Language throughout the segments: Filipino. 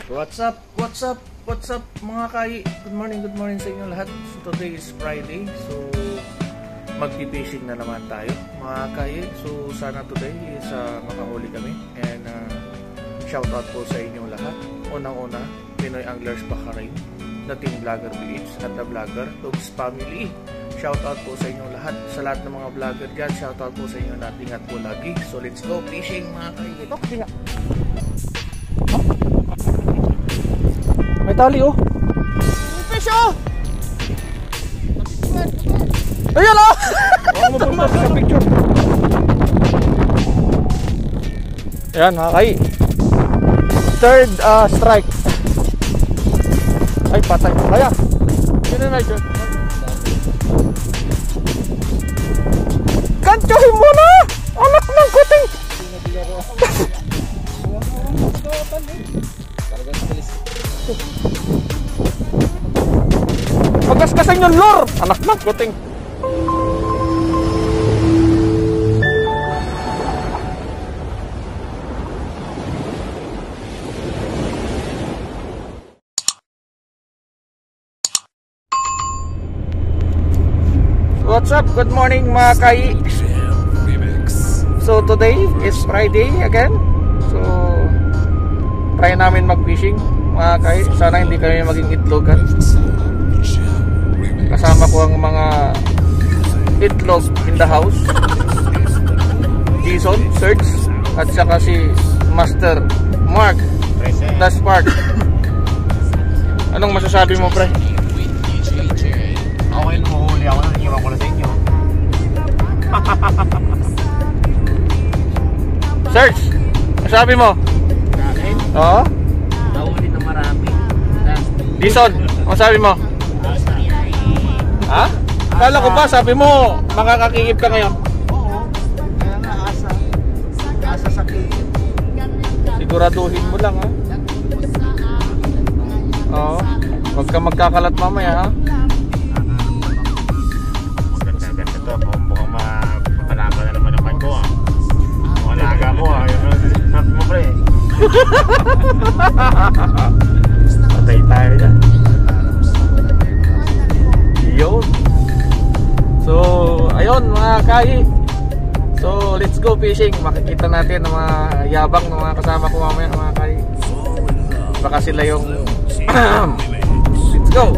What's up? What's up? What's up mga kai? Good morning sa inyo lahat. So today is Friday. So magpi-fishing na naman tayo mga kai. So sana today is makahuli kami. And shout out po sa inyo lahat. Unang-una, Pinoy Anglers Bahrain, the Team Vlogger PH at the Vlogger Tugs Family. Shout out po sa inyo lahat. Sa lahat ng mga vlogger dyan, shout out po sa inyo lahat. Ingat po lagi. So let's go fishing mga kai. May tali oh. Fish oh. Ayan oh. Huwag mo punta sa picture. Ayan mga kai. Third strike. Ay patay. Kaya. Sino na dyan? Kantuhin mo na. Anak ng kuting. Magas-gasan yung lure. Anak ng kuting. What's up? Good morning mga kai. So today is Friday again. So try namin mag-fishing mga kai. Sana hindi kami maging itlogan. Kasama ko ang mga itlog in the house. Jason, Serge, at saka si Master Mark, the Spark. Anong masasabi mo pre? Okay, lumuhuli ako na, iwan ko na sa inyo. Search! Masabi mo? Kain? Oo? Nahuli na marami. Dison, masabi mo? Ha? Kala ko ba, sabi mo, makakakigip ka ngayon? Oo. Kaya nga, asa. Asa sa kigip. Siguraduhin mo lang ha? Oo. Huwag ka magkakalat mamaya ha? Maganda-ganda to. Mukhang mapalaba na naman naman ko ah. Mukhang alaga ko ah. Yung sabi mo pre. Patay tayo dyan. Yun. So, ayun mga kai. So, let's go fishing. Makikita natin ang mga yabang ng mga kasama ko mamaya mga kai. Baka sila yung let's go.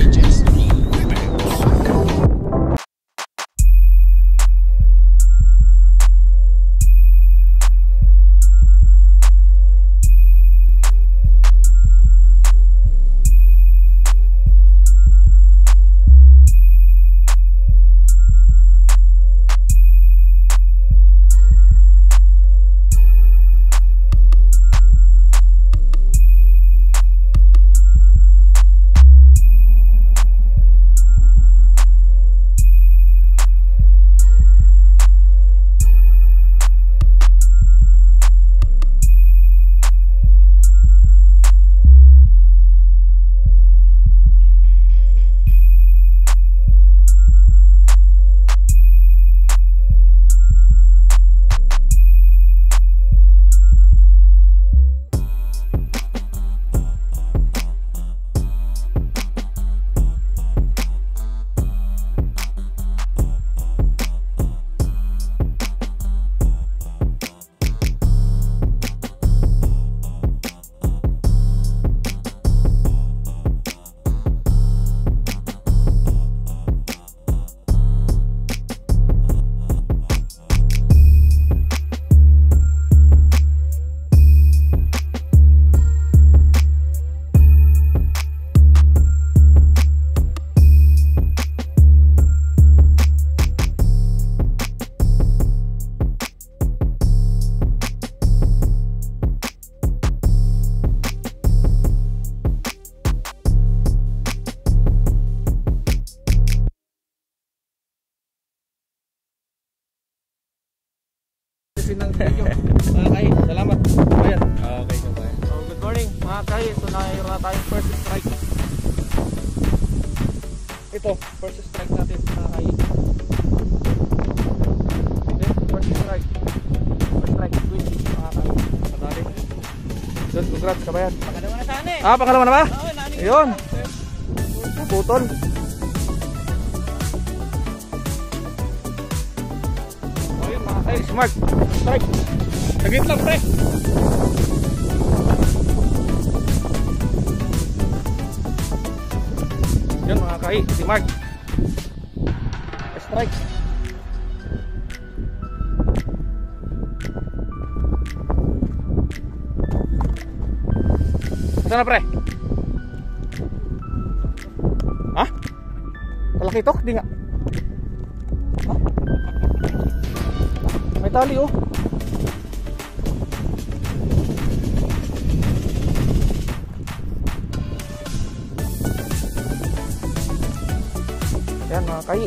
Mga kai, salamat. Ayan. Okay, so bye. So, good morning mga kai. So nakayroon na tayong first strike. Ito, first strike natin mga kai. Okay, first strike. First strike 20 mga kai. Kadali. Yun, congrats kabayan. Pangalawa na sana eh. Ah, pangalawa na ba? Oo, nani. Ayun. Putol. Ayun mga kay, smart. Strike. Sagit lang pre. Yun mga kay, si Mark. Strike. Saan na pre? Ha? Talaki ito? Di nga. Ha? May tali oh. Ayan mga kayi.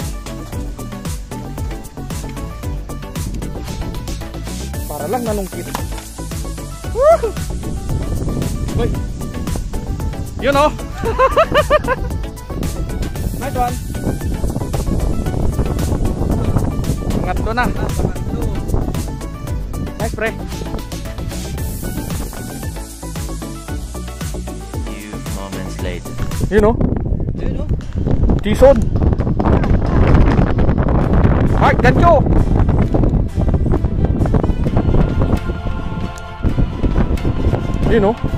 Para lang nanungkit. Woo! Uy! Yun oh! Nice one! Pangatlo na. Nice pre. Few moments later. Yun oh. Ayun oh. Tison. Mark, gancho. Yun oh.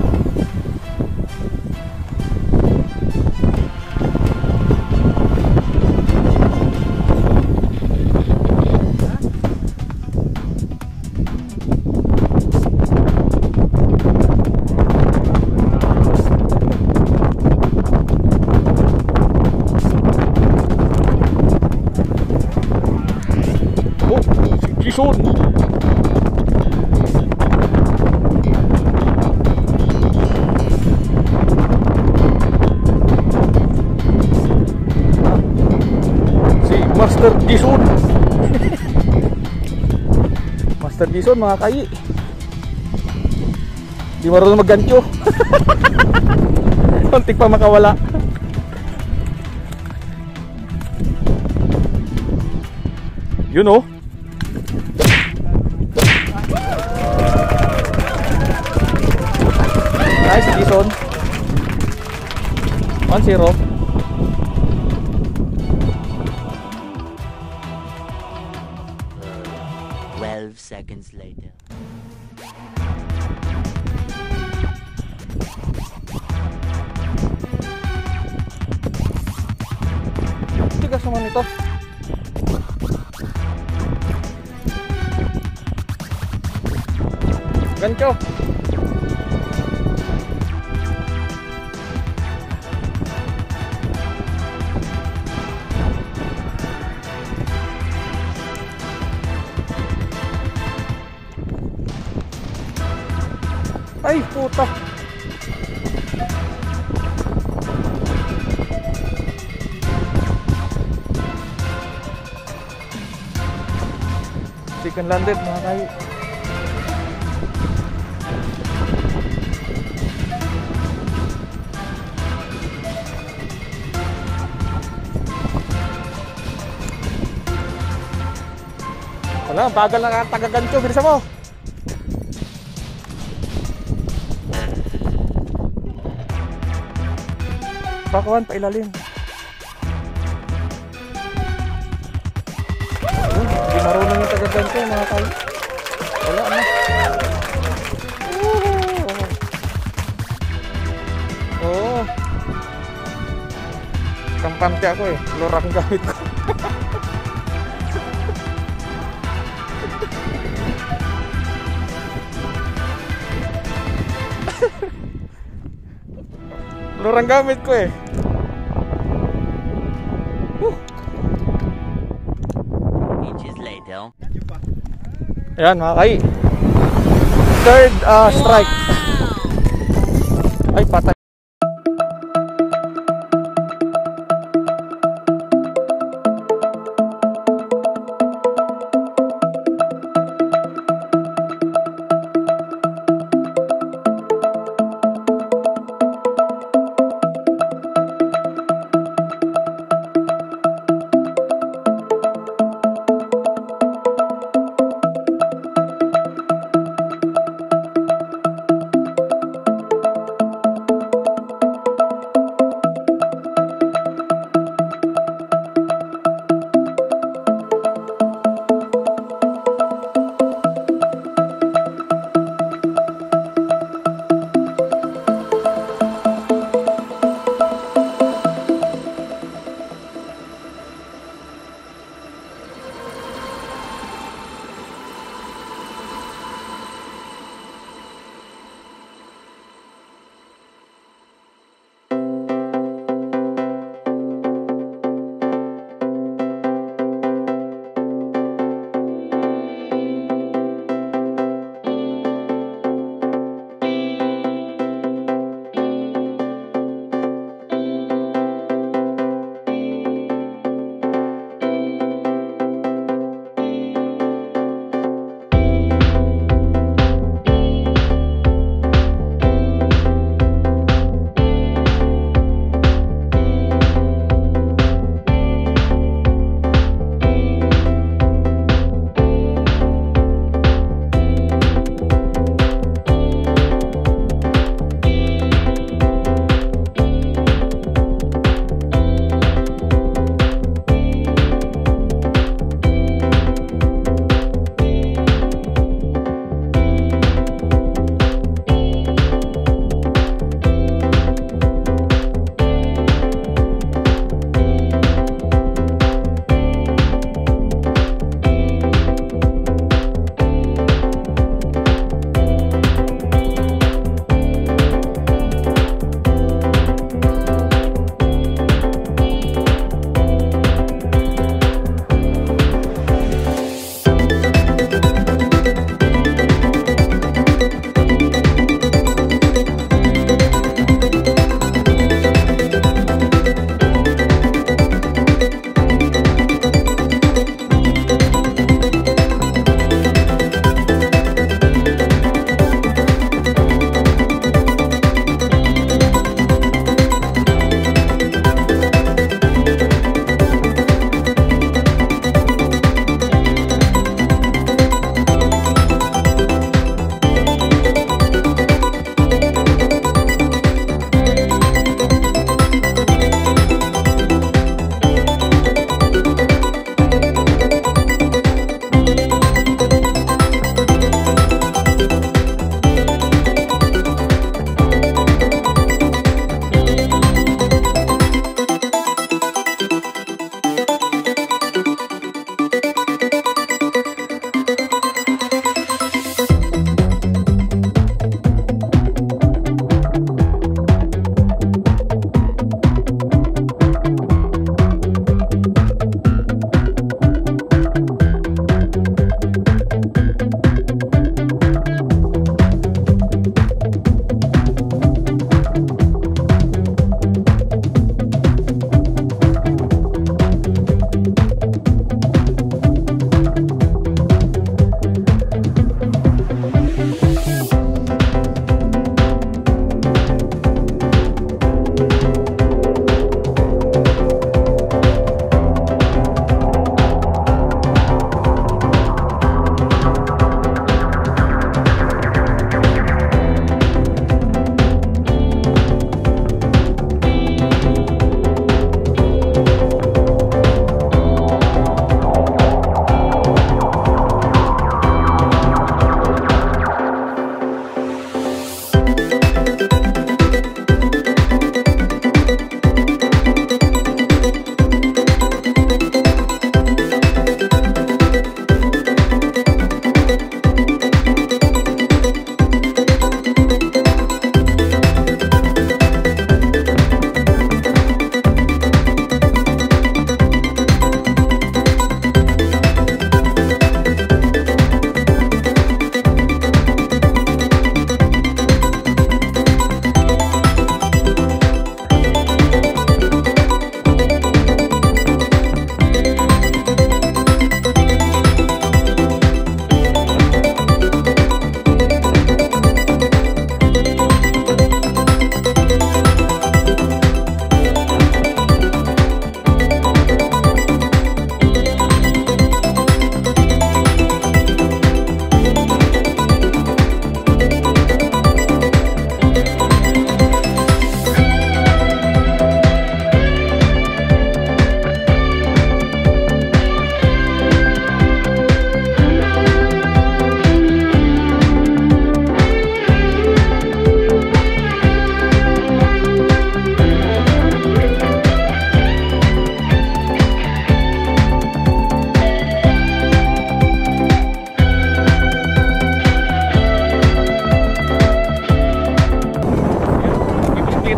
Oh, si Tison. Si Master Tison. Master Tison mga kayi. Di marunong maggancho. Kontik pa makawala. Yun oh. Nice, Jason. 1-0. Twelve seconds later. Tigas naman ito. Gancho. Ay, puta. Chicken landed mga kayo. Wala, bagal na taga-gancho. Bilisan mo. Pakawan, pailalim. Ayun, hindi marunong yung taga-gancho mga kayo. Wala na. Oo. Kampante ako eh. Lorak ang gamit ko. Lurang gamit ko eh. Inches later. Ayan mga kai. Third strike. Ay patay.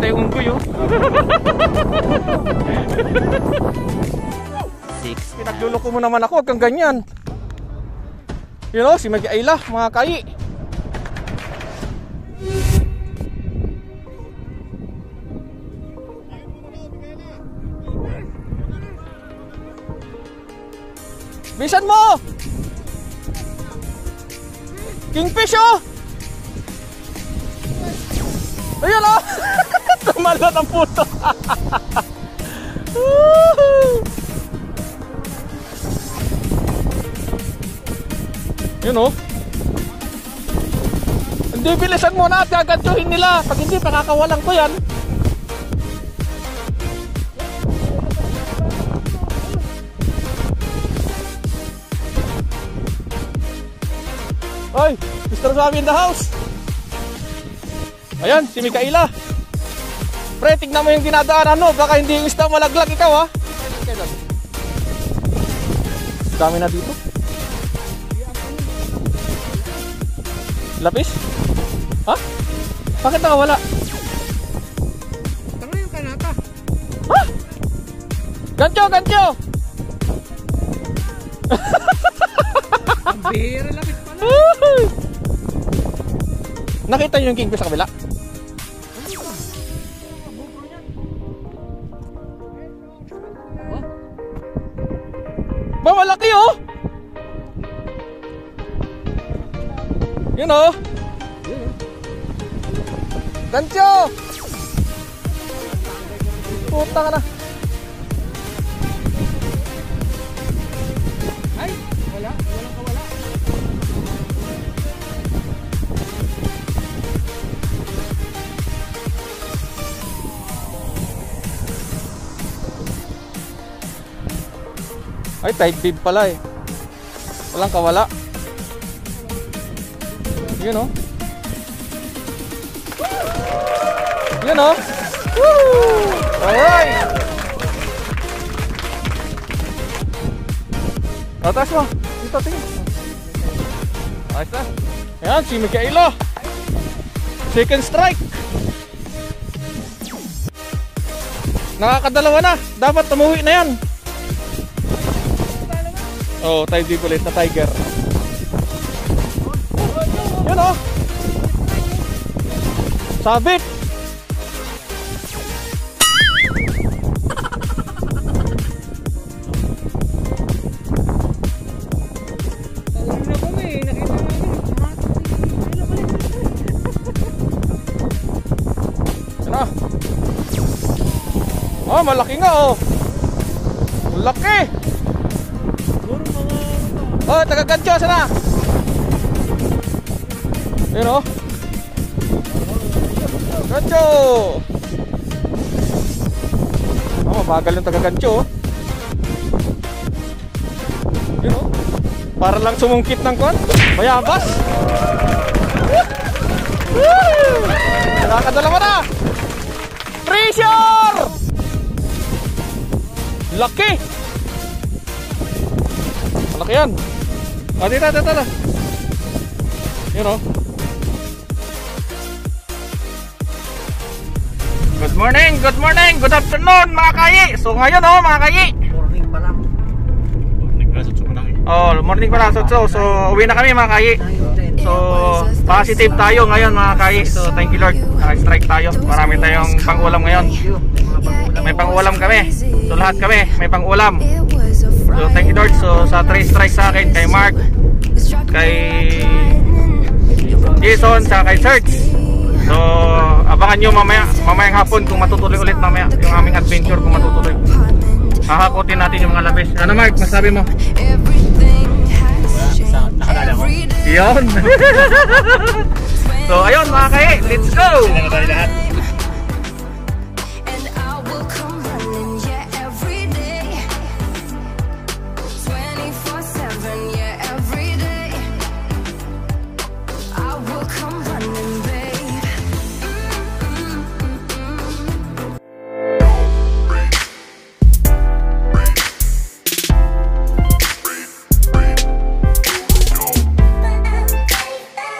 Nakita yung unggoy oh. 6 Pinagluloko mo naman ako, wag kang ganyan. You know, si Maggie Ayla, mga kayi. Bisan mo! Kingfish oh! Ayan oh! Tumalot ang puto. Yun oh. Hindi, bilisan mo na at gagantuhin nila. Pag hindi, pakakawalan ko yan. Oy, Mr. Swami in the house. Ayan, si Mikaela. Pre, tignan mo yung dinadaanan mo. Baka hindi yung isda malaglag ikaw ha. Dami na dito. Lapis? Ha? Bakit nakawala? Tama yung kanata. Ha? Gancho, gancho! Ang bihira lapit pala. Nakita niyo yung kingfish sa kabila? Ba, malaki oh! Yun oh! Gancho! Puta ka na! Ay, wala. Walang kawala. Ay, tight bib pala eh. Walang kawala. Yun oh. Yun oh. Woo! Alright! Taas mo. Dito, tingin. Ayos na. Ayan, si Mikaela. Second strike. Nakakadalawa na. Dapat tumuwi na yan. Oh, tayo di ulit na tiger. Yun oh. Sabit. Tawag na kami. Nakita namin. Yun oh. Oh, malaki nga oh. Malaki. Oh, taga-gancho sana. Yun oh. Gancho. Oh, mabagal yung taga-gancho oh. Yun oh. Para lang sumungkit ng kon. Bayabas. Nakakadalawa na. Treasure! Laki. Malaki yan. Oh, dito. Yun oh. Good morning, good afternoon mga kayi. So ngayon oh mga kayi. Morning pa lang. Morning pa, sutso ko lang eh. Oh, morning pala sutso. So uwi na kami mga kayi. So positive tayo ngayon mga kayi. So thank you Lord. Naka-strike tayo. Marami tayong pang-ulam ngayon. May pang-ulam kami. So lahat kami may pang-ulam. So thank you Lord. So sa 3 strikes sa akin, kay Mark, kay Jason, sa kay Serge. So abangan nyo mamayang hapon kung matutuloy ulit mamaya yung aming adventure, kung matutuloy. Hahakutin natin yung mga labis. Ano Mark, masabi mo? Nakalala ko. Yun. So ayun mga kae, let's go! Kailangan tayo lahat.